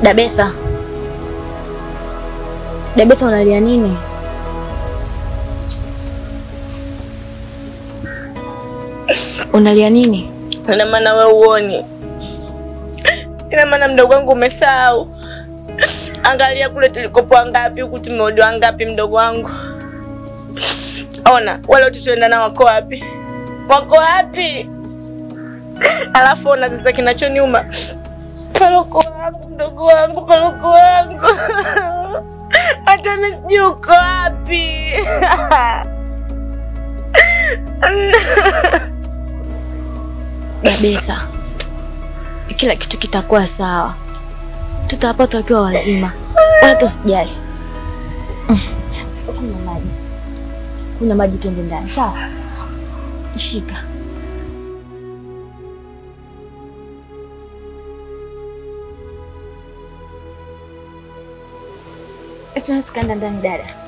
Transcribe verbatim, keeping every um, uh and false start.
Dabetha. Dabetha, unalia nini? Unalia nini? Ina maana wewe uoni. Ina maana mdogo wangu umesahau. Angalia kule tulikopoa ngapi, huku tumeodoa ngapi mdogo wangu. Ona, wale watu tuenda na wako wapi? Wako wapi? Alafu ona sasa kinachoniuma. Paloko wangu, mdogo wangu, paloko wangu. Hata mimi sijui uko wapi. Dabetha, kila kitu kitakuwa sawa. Tutapata wakiwa wazima. Wala usijali. Kuna maji. Kuna maji, twende ndani, sawa? Shika. Tunaweza tukaenda ndani dada.